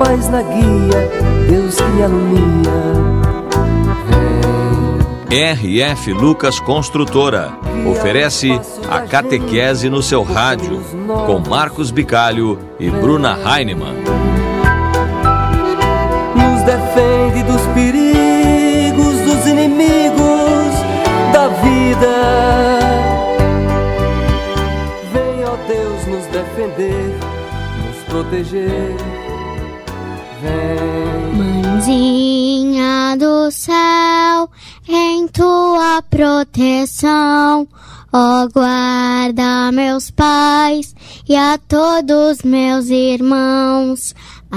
paz na guia, Deus que me alumia. RF Lucas Construtora oferece a catequese no seu rádio, com Marcos Bicalho e Bruna Heinemann. Nos defende dos perigos, dos inimigos da vida. Vem, ó Deus, nos defender, nos proteger. Vem. Mãezinha do céu, em tua proteção, ó, guarda meus pais e a todos meus irmãos.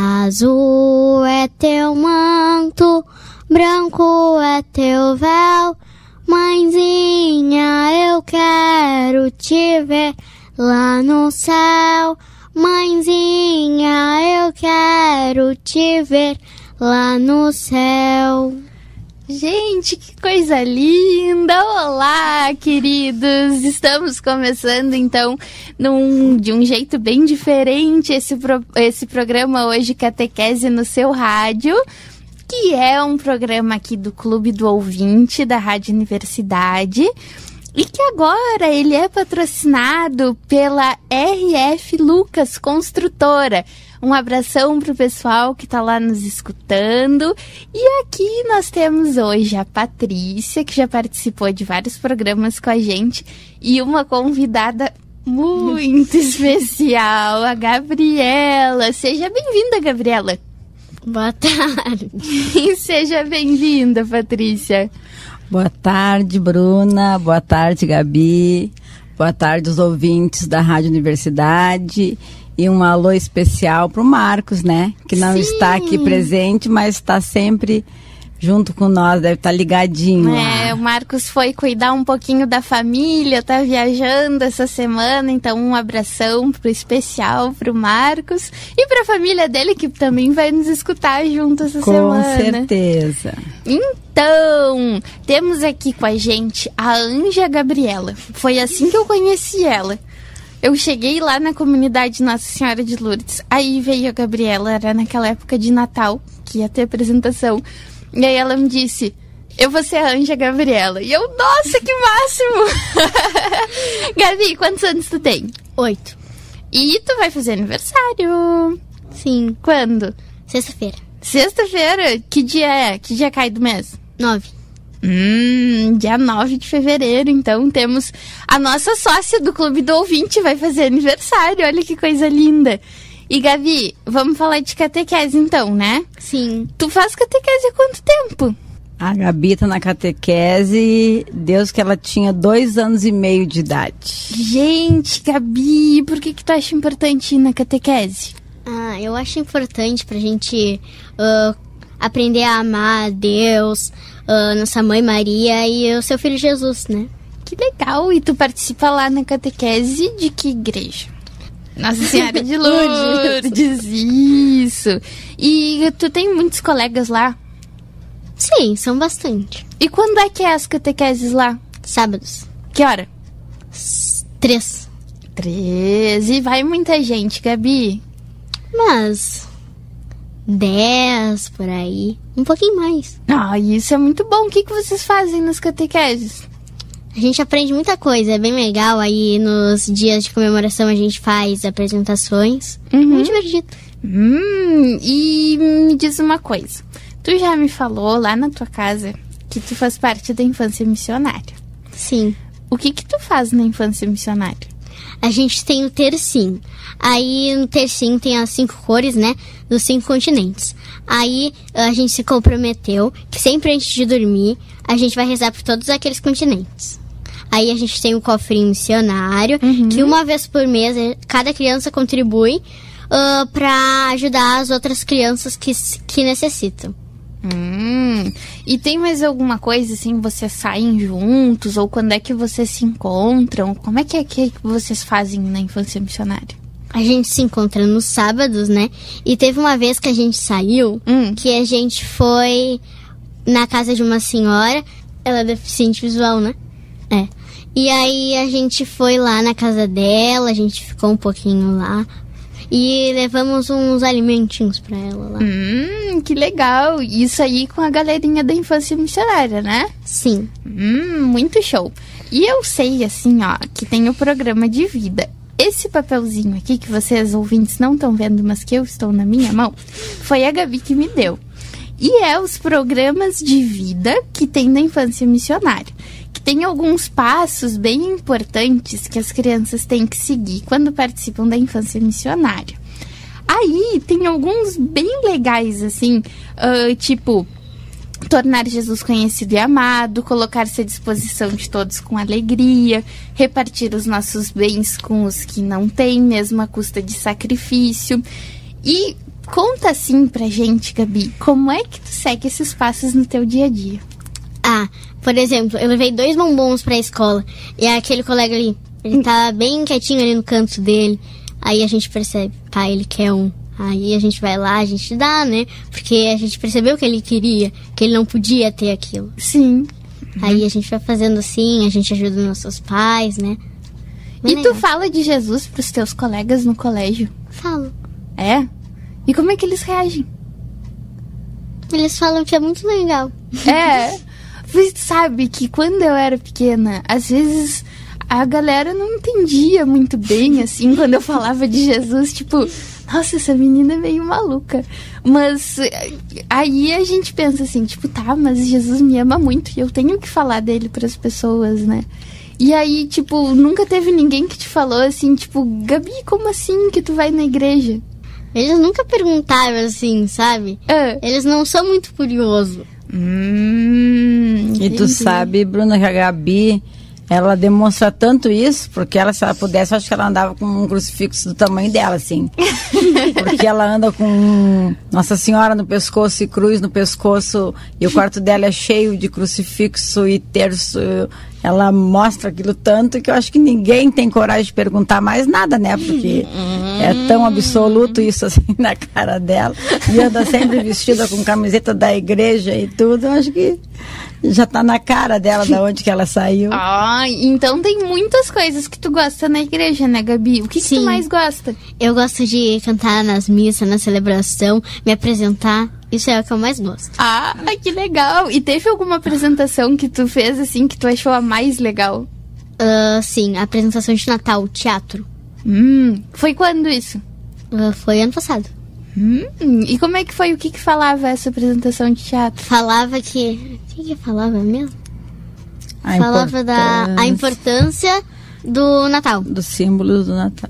Azul é teu manto, branco é teu véu. Mãezinha, eu quero te ver lá no céu. Mãezinha, eu quero te ver lá no céu. Gente, que coisa linda! Olá, queridos! Estamos começando, então, de um jeito bem diferente esse programa hoje, Catequese no seu rádio, que é um programa aqui do Clube do Ouvinte, da Rádio Universidade, e que agora ele é patrocinado pela RF Lucas Construtora. Um abração pro pessoal que tá lá nos escutando. E aqui nós temos hoje a Patrícia, que já participou de vários programas com a gente, e uma convidada muito especial, a Gabriela. Seja bem-vinda, Gabriela. Boa tarde. E seja bem-vinda, Patrícia. Boa tarde, Bruna. Boa tarde, Gabi. Boa tarde, os ouvintes da Rádio Universidade. E um alô especial para o Marcos, né? Que não está aqui presente, mas está sempre junto com nós, deve estar ligadinho lá. O Marcos foi cuidar um pouquinho da família, tá viajando essa semana, então um abração especial pro Marcos e pra família dele, que também vai nos escutar junto essa semana. Com certeza. Então, temos aqui com a gente a Anja Gabriela. Foi assim que eu conheci ela. Eu cheguei lá na comunidade Nossa Senhora de Lourdes, aí veio a Gabriela, era naquela época de Natal, que ia ter apresentação. E aí ela me disse, eu vou ser a Anja Gabriela. E eu, nossa, que máximo! Gabi, quantos anos tu tem? 8. E tu vai fazer aniversário? Sim. Quando? Sexta-feira. Sexta-feira? Que dia é? Que dia cai do mês? 9. Dia 9 de fevereiro, então temos a nossa sócia do Clube do Ouvinte vai fazer aniversário, olha que coisa linda. E Gabi, vamos falar de catequese então, né? Sim. Tu faz catequese há quanto tempo? A Gabi tá na catequese, Deus que ela tinha 2 anos e meio de idade. Gente, Gabi, por que tu acha importante ir na catequese? Eu acho importante pra gente aprender a amar a Deus, nossa mãe Maria e o seu filho Jesus, né? Que legal! E tu participa lá na catequese de que igreja? Nossa Senhora de Lourdes, isso! E tu tem muitos colegas lá? Sim, são bastante. E quando é que é as catequeses lá? Sábados. Que hora? 3. 3. E vai muita gente, Gabi? Mas 10 por aí, um pouquinho mais. Isso é muito bom. O que vocês fazem nas catequeses? A gente aprende muita coisa, é bem legal. Aí nos dias de comemoração a gente faz apresentações. Muito divertido. E me diz uma coisa. Tu já me falou lá na tua casa que tu faz parte da Infância Missionária. Sim. O que tu faz na Infância Missionária? A gente tem o tercinho. Aí no tercinho tem as 5 cores, né? Dos 5 continentes. Aí a gente se comprometeu que sempre antes de dormir a gente vai rezar por todos aqueles continentes. Aí a gente tem um cofrinho missionário, que uma vez por mês cada criança contribui para ajudar as outras crianças que necessitam. E tem mais alguma coisa assim, vocês saem juntos? Ou quando é que vocês se encontram? Como é que vocês fazem na Infância Missionária? A gente se encontra nos sábados, né? E teve uma vez que a gente saiu, que a gente foi na casa de uma senhora. Ela é deficiente visual, né? E aí a gente foi lá na casa dela, a gente ficou um pouquinho lá. e levamos uns alimentinhos pra ela lá. Que legal. Isso aí com a galerinha da Infância Missionária, né? Sim. Muito show. E eu sei, assim, ó, que tem o programa de vida. Esse papelzinho aqui que vocês, ouvintes, não estão vendo, mas que eu estou na minha mão, foi a Gabi que me deu. E é os programas de vida que tem na Infância Missionária. Que tem alguns passos bem importantes que as crianças têm que seguir quando participam da Infância Missionária. Aí tem alguns bem legais, assim, tipo, tornar Jesus conhecido e amado, colocar-se à disposição de todos com alegria, repartir os nossos bens com os que não têm, mesmo à custa de sacrifício. E conta assim pra gente, Gabi, como é que tu segue esses passos no teu dia a dia? Por exemplo, eu levei 2 bombons pra escola, e aquele colega ali, ele tá bem quietinho ali no canto dele, aí a gente percebe, ele quer um. Aí a gente vai lá, a gente dá, né? Porque a gente percebeu que ele queria, que ele não podia ter aquilo. Sim. Aí a gente vai fazendo assim, a gente ajuda os nossos pais, né? E tu fala de Jesus pros teus colegas no colégio? Falo. É? E como é que eles reagem? Eles falam que é muito legal. É. Você sabe que quando eu era pequena, às vezes a galera não entendia muito bem, assim, quando eu falava de Jesus, tipo, nossa, essa menina é meio maluca. Mas aí a gente pensa assim, tipo, mas Jesus me ama muito e eu tenho que falar dele pras pessoas, né? E aí, tipo, nunca teve ninguém que te falou assim, tipo, Gabi, como assim que tu vai na igreja? Eles nunca perguntaram assim, sabe? Eles não são muito curiosos. E tu sabe, Bruna, que a Gabi, ela demonstra tanto isso, porque ela, se ela pudesse, eu acho que ela andava com um crucifixo do tamanho dela, assim. Porque ela anda com Nossa Senhora no pescoço e cruz no pescoço, e o quarto dela é cheio de crucifixo e terço. Ela mostra aquilo tanto que eu acho que ninguém tem coragem de perguntar mais nada, né? Porque é tão absoluto isso assim na cara dela. E anda sempre vestida com camiseta da igreja e tudo. Eu acho que já tá na cara dela, da onde que ela saiu. Então tem muitas coisas que tu gosta na igreja, né, Gabi? O que tu mais gosta? Eu gosto de cantar nas missas, na celebração, me apresentar. Isso é o que eu mais gosto. Que legal! E teve alguma apresentação que tu fez, assim, que tu achou a mais legal? Sim, a apresentação de Natal, teatro. Foi quando isso? Foi ano passado. E como é que foi? O que falava essa apresentação de teatro? Falava que... O que falava mesmo? Falava da importância do Natal. Dos símbolos do Natal.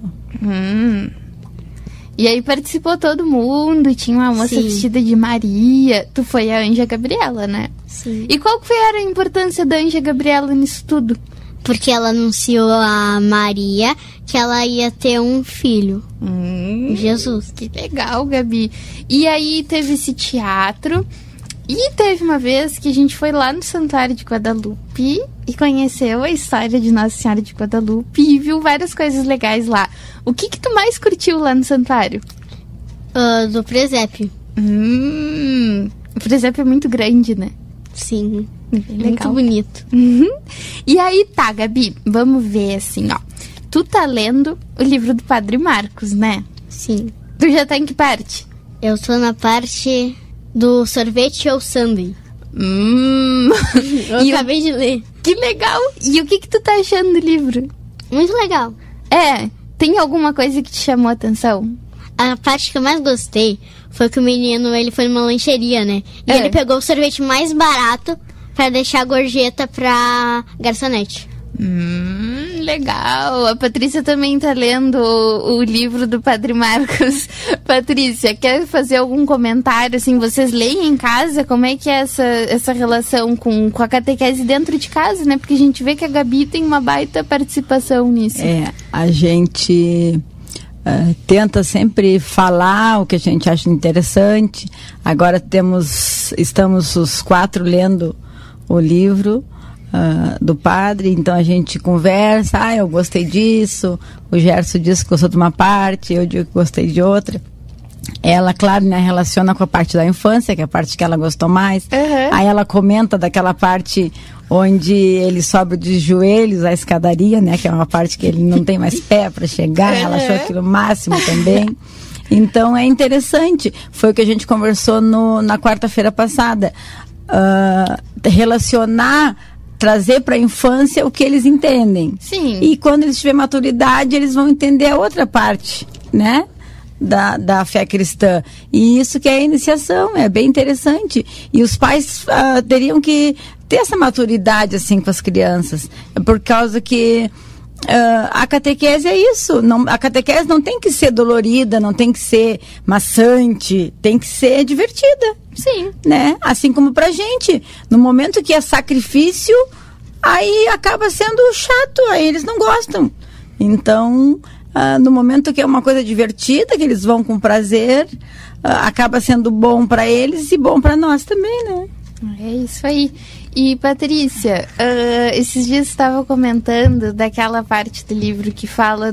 E aí participou todo mundo, tinha uma moça vestida de Maria. Tu foi a Anja Gabriela, né? Sim. E qual que foi a importância da Anja Gabriela nisso tudo? Porque ela anunciou a Maria que ela ia ter um filho. Jesus. Que legal, Gabi. E aí teve esse teatro. E teve uma vez que a gente foi lá no Santuário de Guadalupe e conheceu a história de Nossa Senhora de Guadalupe e viu várias coisas legais lá. O que tu mais curtiu lá no santuário? Do presépio. O presépio é muito grande, né? Sim. Legal. Muito bonito. E aí Gabi, vamos ver assim, ó. Tu tá lendo o livro do Padre Marcos, né? Sim. Tu já tá em que parte? Eu tô na parte do sorvete ou sundae. Eu acabei de ler. Que legal! E o que tu tá achando do livro? Muito legal. Tem alguma coisa que te chamou a atenção? A parte que eu mais gostei foi que o menino, ele foi numa lancheria, né? E ele pegou o sorvete mais barato pra deixar a gorjeta pra garçonete. Legal. A Patrícia também tá lendo o livro do Padre Marcos. Patrícia, quer fazer algum comentário? Assim, vocês leem em casa? Como é que é essa relação com a catequese dentro de casa, né? Porque a gente vê que a Gabi tem uma baita participação nisso. A gente tenta sempre falar o que a gente acha interessante. Agora estamos os 4 lendo o livro do padre, então a gente conversa, eu gostei disso, o Gerson disse que gostou de uma parte, eu digo que gostei de outra. Ela, claro, né, relaciona com a parte da infância, que é a parte que ela gostou mais. Aí ela comenta daquela parte onde ele sobe de joelhos a escadaria, né? Que é uma parte que ele não tem mais pé para chegar. Ela achou aquilo o máximo também. Então é interessante. Foi o que a gente conversou na quarta-feira passada. Relacionar, trazer para a infância o que eles entendem. Sim. E quando eles tiverem maturidade, eles vão entender a outra parte, né? Da fé cristã. E isso que é a iniciação, é bem interessante. E os pais teriam que ter essa maturidade assim com as crianças, por causa que a catequese é isso. A catequese não tem que ser dolorida, não tem que ser maçante, tem que ser divertida. Sim. Né? Assim como pra gente. No momento que é sacrifício, aí acaba sendo chato, aí eles não gostam. Então, no momento que é uma coisa divertida, que eles vão com prazer, acaba sendo bom para eles e bom para nós também, né? É isso aí. E, Patrícia, esses dias estava comentando daquela parte do livro que fala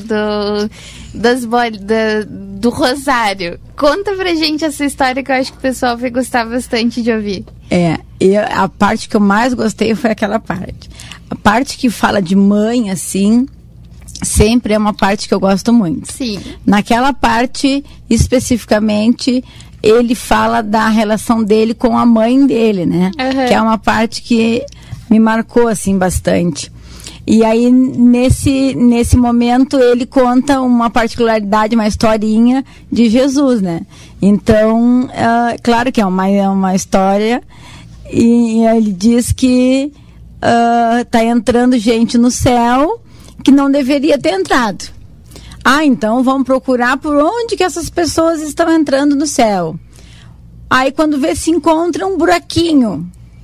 do rosário. Conta pra gente essa história que eu acho que o pessoal vai gostar bastante de ouvir. E a parte que eu mais gostei foi aquela parte. A parte que fala de mãe, assim, sempre é uma parte que eu gosto muito. Sim. Naquela parte, especificamente, ele fala da relação dele com a mãe dele, né? Uhum. Que é uma parte que me marcou, assim, bastante. E aí, nesse momento, ele conta uma particularidade, uma historinha de Jesus, né? Então, claro que é uma história, e ele diz que tá entrando gente no céu que não deveria ter entrado. Então vamos procurar por onde que essas pessoas estão entrando no céu. Aí quando vê, se encontra um buraquinho.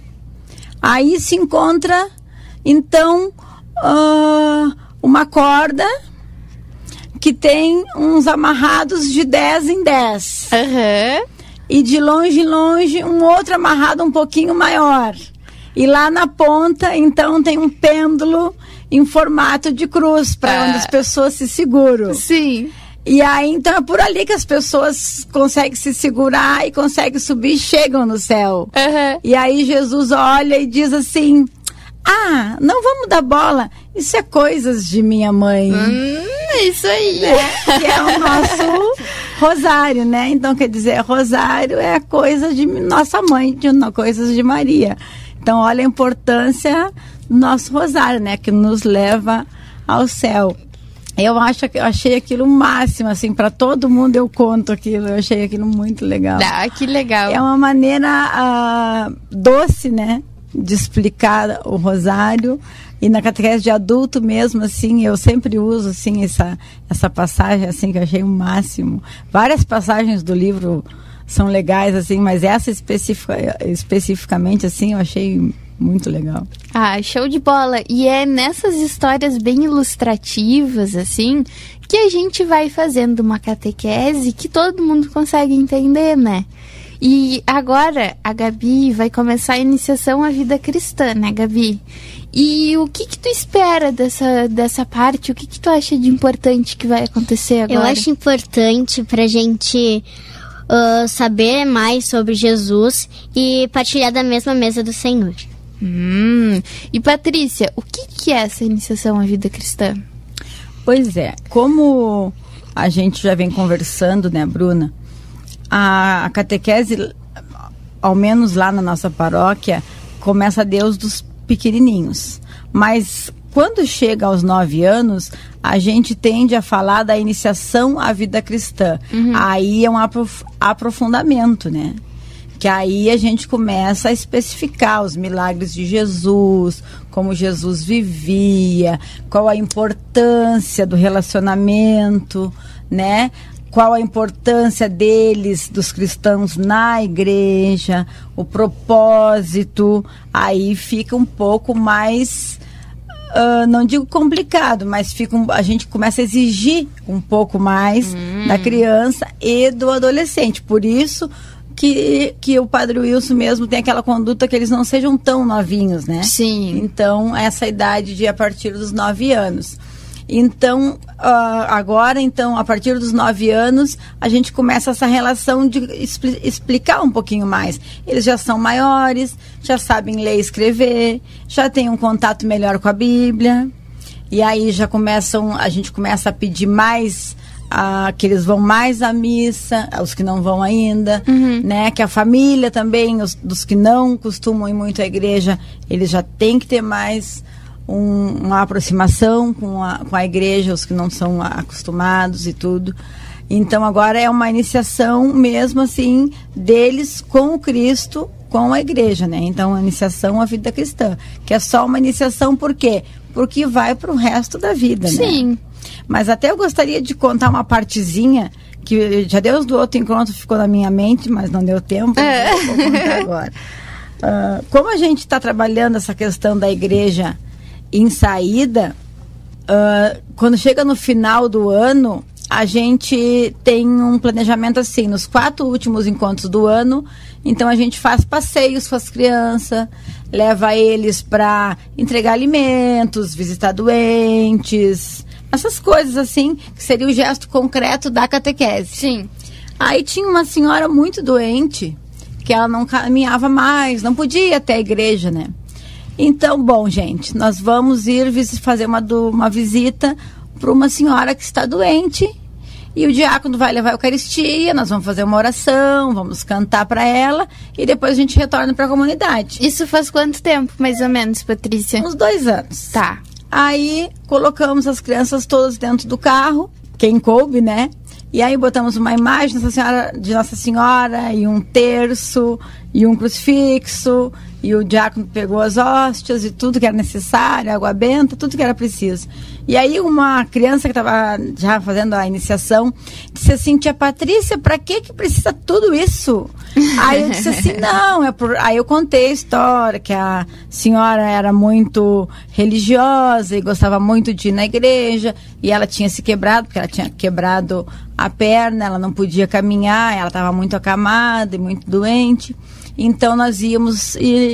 Aí se encontra, então, uma corda que tem uns amarrados de 10 em 10. Uhum. E de longe em longe, um outro amarrado um pouquinho maior. E lá na ponta, então, tem um pêndulo em formato de cruz, para onde as pessoas se seguram. Sim. E aí, então, é por ali que as pessoas conseguem se segurar e conseguem subir e chegam no céu. Uhum. E aí Jesus olha e diz assim: não vamos dar bola, isso é coisas de minha mãe. Isso aí. Que é o nosso rosário, né? Então, quer dizer, rosário é coisa de nossa mãe, coisas de Maria. Então, olha a importância do nosso rosário, né? Que nos leva ao céu. Eu achei aquilo o máximo, assim, para todo mundo eu conto aquilo. Eu achei aquilo muito legal. Que legal. É uma maneira doce, né? De explicar o rosário. E na catequese de adulto mesmo, assim, eu sempre uso, assim, essa passagem, assim, que eu achei o máximo. Várias passagens do livro são legais, assim, mas essa especificamente, assim, eu achei muito legal. Show de bola. E é nessas histórias bem ilustrativas, assim, que a gente vai fazendo uma catequese que todo mundo consegue entender, né? E agora a Gabi vai começar a iniciação à vida cristã, né, Gabi? E o que tu espera dessa parte? O que tu acha de importante que vai acontecer agora? Eu acho importante pra gente saber mais sobre Jesus e partilhar da mesma mesa do Senhor. E Patrícia, o que é essa iniciação à vida cristã? Pois é, como a gente já vem conversando, né, Bruna? A catequese, ao menos lá na nossa paróquia, começa Deus dos pequenininhos. Mas quando chega aos 9 anos, a gente tende a falar da iniciação à vida cristã. Aí é um aprofundamento, né? Que aí a gente começa a especificar os milagres de Jesus, como Jesus vivia, qual a importância do relacionamento, né? Qual a importância deles, dos cristãos na igreja, o propósito. Aí fica um pouco mais, não digo complicado, mas a gente começa a exigir um pouco mais da criança e do adolescente. Por isso que o Padre Wilson mesmo tem aquela conduta que eles não sejam tão novinhos, né? Sim. Então, essa idade de a partir dos 9 anos. Então, agora, então, a partir dos 9 anos, a gente começa essa relação de explicar um pouquinho mais. Eles já são maiores, já sabem ler e escrever, já têm um contato melhor com a Bíblia. E aí a gente começa a pedir mais, que eles vão mais à missa, os que não vão ainda, né? Que a família também, dos que não costumam ir muito à igreja, eles já têm que ter mais uma aproximação com a igreja, os que não são acostumados e tudo. Então agora é uma iniciação mesmo assim deles com o Cristo, com a igreja, né? Então a iniciação à vida cristã, que é só uma iniciação, por quê? Porque vai para o resto da vida, né? Sim. Mas até eu gostaria de contar uma partezinha que já Deus do outro encontro ficou na minha mente, mas não deu tempo, vou contar agora. Como a gente está trabalhando essa questão da igreja em saída, quando chega no final do ano, a gente tem um planejamento assim, nos 4 últimos encontros do ano, então a gente faz passeios com as crianças, leva eles para entregar alimentos, visitar doentes, essas coisas assim, que seria o gesto concreto da catequese. Sim. Aí tinha uma senhora muito doente, que ela não caminhava mais, não podia ir até a igreja, né? Então, bom, gente, nós vamos ir fazer uma visita para uma senhora que está doente, e o diácono vai levar a Eucaristia, nós vamos fazer uma oração, vamos cantar para ela, e depois a gente retorna para a comunidade. Isso faz quanto tempo, mais ou menos, Patrícia? Uns 2 anos. Tá. Aí colocamos as crianças todas dentro do carro, quem coube, né? E aí botamos uma imagem de Nossa Senhora e um terço e um crucifixo, e o diácono pegou as hóstias e tudo que era necessário, água benta, tudo que era preciso. E aí uma criança que estava já fazendo a iniciação disse assim: tia Patrícia, para que precisa tudo isso? Aí eu disse assim, não, aí eu contei a história, que a senhora era muito religiosa e gostava muito de ir na igreja, e ela tinha se quebrado, porque ela tinha quebrado a perna, ela não podia caminhar, ela estava muito acamada e muito doente. Então nós íamos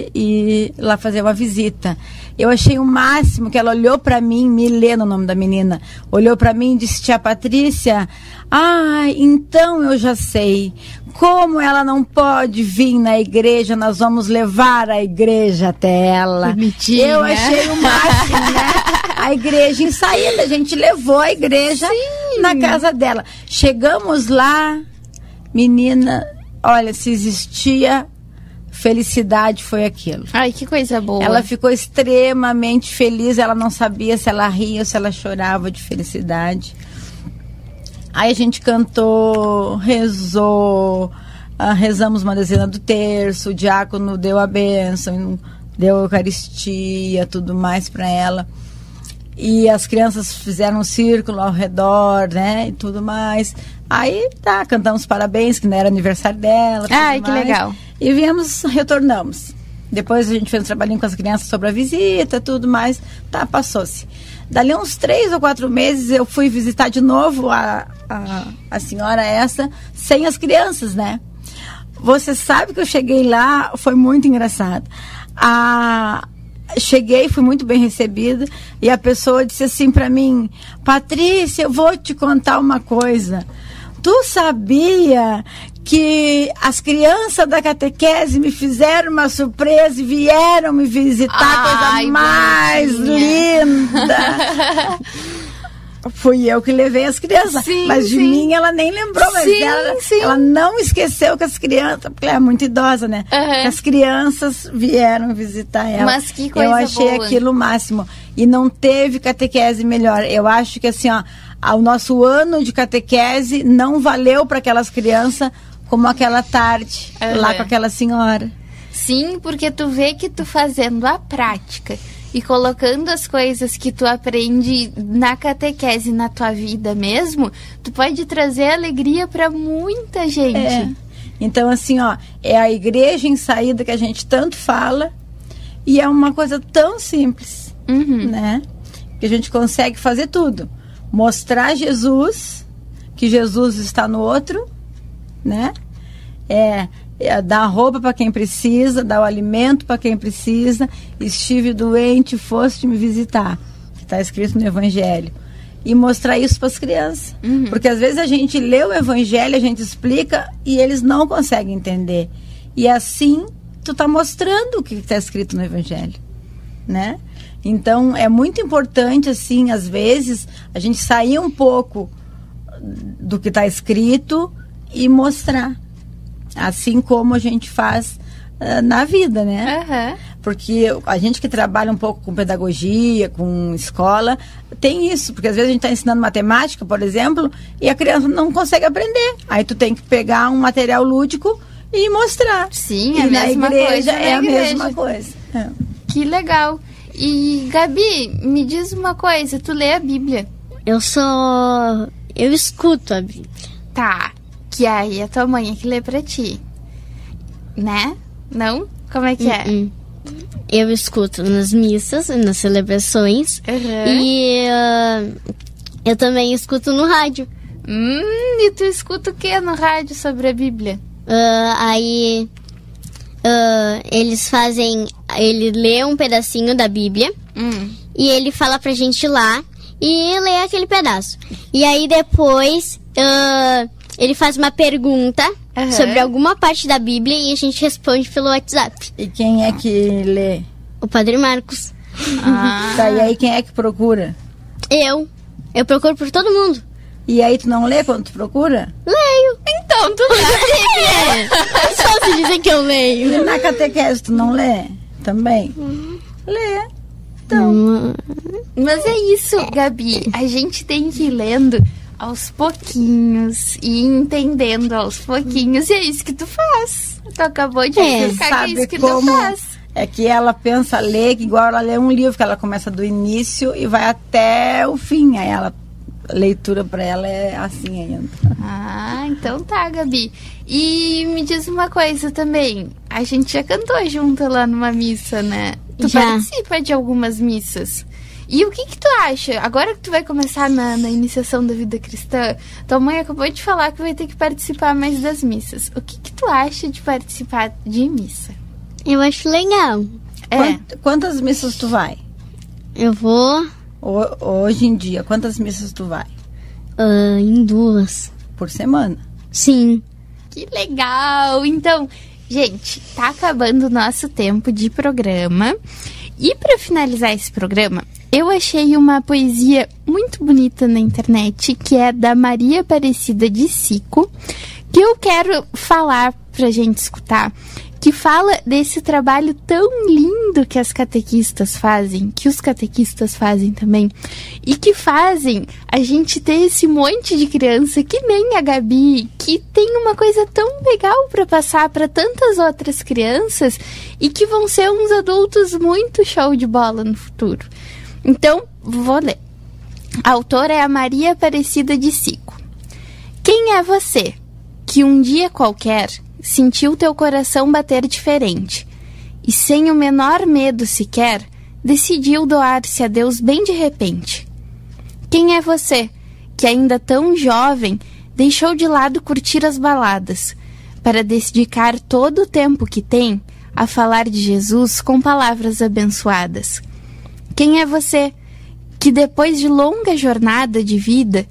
ir lá fazer uma visita. Eu achei o máximo que ela olhou para mim, Milena, o nome da menina, olhou para mim e disse: tia Patrícia, então eu já sei. Como ela não pode vir na igreja, nós vamos levar a igreja até ela. Bonitinha. Eu achei o máximo, né? A igreja em saída, a gente levou a igreja na casa dela. Chegamos lá, menina, olha, se existia felicidade, foi aquilo. Ai, que coisa boa. Ela ficou extremamente feliz, ela não sabia se ela ria ou se ela chorava de felicidade. Aí a gente cantou, rezou, rezamos uma dezena do terço, o diácono deu a bênção, deu a Eucaristia, tudo mais para ela. E as crianças fizeram um círculo ao redor, né, e tudo mais. Aí, cantamos parabéns, que não era aniversário dela. Ai, que legal. E retornamos. Depois a gente fez um trabalhinho com as crianças sobre a visita, tudo mais. Passou-se. Dali uns 3 ou 4 meses eu fui visitar de novo a senhora essa, sem as crianças, né? Você sabe que eu cheguei lá, foi muito engraçado. Cheguei, fui muito bem recebida, e a pessoa disse assim para mim: Patrícia, eu vou te contar uma coisa. Tu sabia que as crianças da catequese me fizeram uma surpresa e vieram me visitar? Coisa mais linda. Fui eu que levei as crianças, mas de mim ela nem lembrou, mas ela não esqueceu que as crianças, porque ela é muito idosa, né? Que as crianças vieram visitar ela. Mas que coisa boa. Eu achei aquilo o máximo. E não teve catequese melhor. Eu acho que assim, o nosso ano de catequese não valeu para aquelas crianças como aquela tarde lá com aquela senhora. Sim, porque tu vê que tu fazendo a prática e colocando as coisas que tu aprende na catequese na tua vida mesmo, tu pode trazer alegria para muita gente. Então, assim, é a igreja em saída que a gente tanto fala, e é uma coisa tão simples, né? Que a gente consegue fazer tudo. Mostrar Jesus, que Jesus está no outro, né? Dar roupa para quem precisa, dar o alimento para quem precisa. Estive doente, foste me visitar, que está escrito no Evangelho. e mostrar isso para as crianças. Porque às vezes a gente lê o evangelho, a gente explica e eles não conseguem entender. E assim tu tá mostrando o que está escrito no evangelho, né? Então é muito importante, assim, às vezes a gente sair um pouco do que está escrito e mostrar, assim como a gente faz na vida, né? Porque a gente que trabalha um pouco com pedagogia, com escola, tem isso, porque às vezes a gente está ensinando matemática, por exemplo, e a criança não consegue aprender. Aí tu tem que pegar um material lúdico e mostrar. Sim, e a mesma coisa. É a mesma coisa. Que legal. E, Gabi, me diz uma coisa, tu lê a Bíblia? Eu escuto a Bíblia. Tá, que aí a tua mãe é que lê pra ti, né? Não? Como é que é? Eu escuto nas missas, nas celebrações. E eu também escuto no rádio. E tu escuta o que no rádio sobre a Bíblia? Aí ele lê um pedacinho da Bíblia e ele fala pra gente lá e lê aquele pedaço. E aí depois ele faz uma pergunta sobre alguma parte da Bíblia e a gente responde pelo WhatsApp. E quem é que lê? O Padre Marcos. Tá, e aí quem é que procura? Eu procuro por todo mundo. E aí tu não lê quando tu procura? Leio. Então, tu lê. É fácil dizer que eu leio. E na catequese tu não lê? Também? Lê. Então. Mas é isso, Gabi. A gente tem que ir lendo aos pouquinhos e entendendo aos pouquinhos. E é isso que tu faz. Tu acabou de explicar que é isso que tu faz. É que ela pensa ler, que igual ela lê um livro, que ela começa do início e vai até o fim. Aí a leitura para ela é assim ainda. Então tá, Gabi. E me diz uma coisa também. A gente já cantou junto lá numa missa, né? Tu participa de algumas missas. E o que tu acha? Agora que tu vai começar na iniciação da vida cristã, tua mãe acabou de falar que vai ter que participar mais das missas. O que tu acha de participar de missa? Eu acho legal. Quantas missas tu vai? Eu vou... Hoje em dia, quantas missas tu vai? Em 2. Por semana? Sim. Que legal! Então, gente, tá acabando o nosso tempo de programa. E para finalizar esse programa, eu achei uma poesia muito bonita na internet, que é da Maria Aparecida de Sico, que eu quero falar pra gente escutar, que fala desse trabalho tão lindo que as catequistas fazem, que os catequistas fazem também, e que fazem a gente ter esse monte de criança que nem a Gabi, que tem uma coisa tão legal para passar para tantas outras crianças e que vão ser uns adultos muito show de bola no futuro. Então, vou ler. A autora é a Maria Aparecida de Sico. Quem é você que um dia qualquer sentiu teu coração bater diferente e, sem o menor medo sequer, decidiu doar-se a Deus bem de repente? Quem é você que, ainda tão jovem, deixou de lado curtir as baladas para dedicar todo o tempo que tem a falar de Jesus com palavras abençoadas? Quem é você que, depois de longa jornada de vida,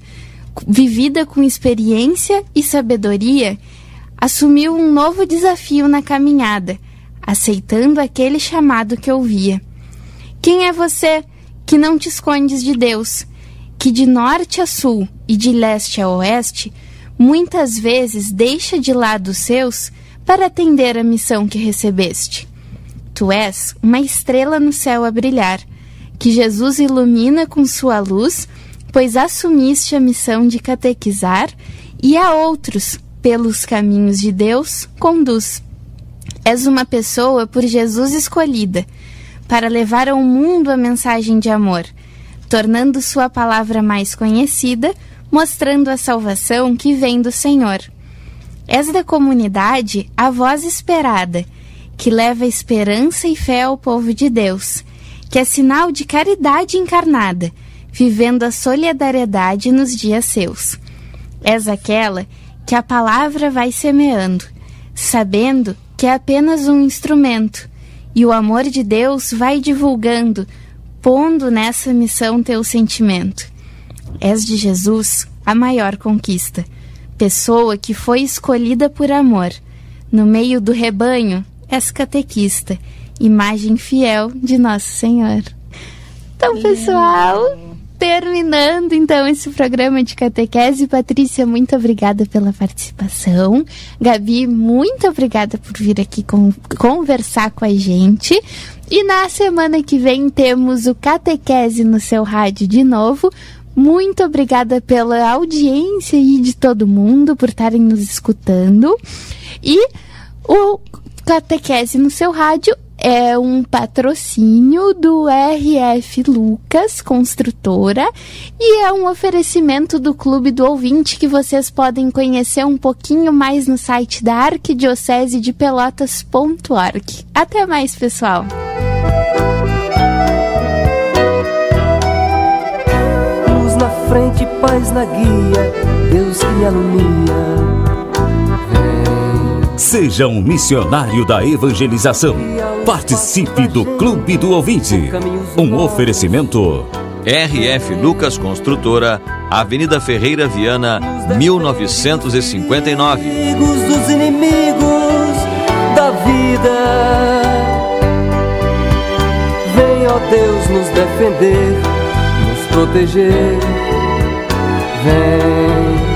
vivida com experiência e sabedoria, assumiu um novo desafio na caminhada, aceitando aquele chamado que ouvia? Quem é você que não te escondes de Deus, que de norte a sul e de leste a oeste, muitas vezes deixa de lado os seus para atender a missão que recebeste? Tu és uma estrela no céu a brilhar, que Jesus ilumina com sua luz, pois assumiste a missão de catequizar e a outros, pelos caminhos de Deus, conduz. És uma pessoa por Jesus escolhida, para levar ao mundo a mensagem de amor, tornando sua palavra mais conhecida, mostrando a salvação que vem do Senhor. És da comunidade a voz esperada, que leva esperança e fé ao povo de Deus, que é sinal de caridade encarnada, vivendo a solidariedade nos dias seus. És aquela que a palavra vai semeando, sabendo que é apenas um instrumento, e o amor de Deus vai divulgando, pondo nessa missão teu sentimento. És de Jesus a maior conquista. Pessoa que foi escolhida por amor. No meio do rebanho, és catequista. Imagem fiel de Nosso Senhor. Então, pessoal, terminando então esse programa de catequese. Patrícia, muito obrigada pela participação. Gabi, muito obrigada por vir aqui conversar com a gente. E na semana que vem temos o Catequese no seu rádio de novo. Muito obrigada pela audiência aí de todo mundo, por estarem nos escutando. E o Catequese no seu rádio é um patrocínio do RF Lucas Construtora e é um oferecimento do Clube do Ouvinte, que vocês podem conhecer um pouquinho mais no site da Arquidiocese de Pelotas.org. Até mais, pessoal! Luz na frente, paz na guia, Deus que me alumia. Seja um missionário da evangelização. Participe do Clube do Ouvinte. Um oferecimento. RF Lucas Construtora, Avenida Ferreira Viana, 1959. Amigos dos inimigos da vida, vem, ó Deus, nos defender, nos proteger. Vem.